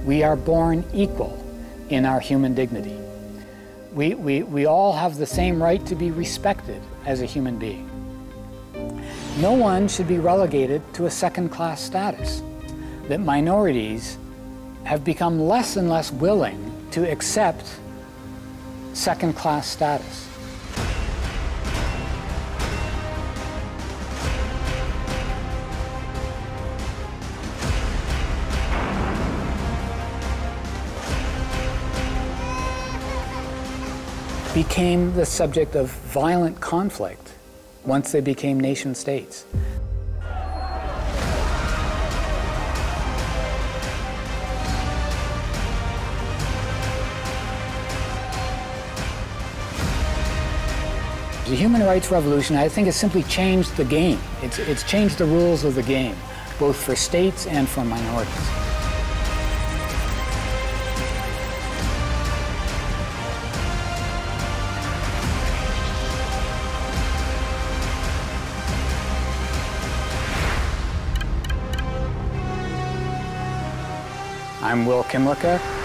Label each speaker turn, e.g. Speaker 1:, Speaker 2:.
Speaker 1: We are born equal in our human dignity. We all have the same right to be respected as a human being. No one should be relegated to a second-class status. That minorities have become less and less willing to accept second-class status. Became the subject of violent conflict once they became nation states. The human rights revolution, I think, has simply changed the game. It's changed the rules of the game, both for states and for minorities. I'm 윌킴리카롱.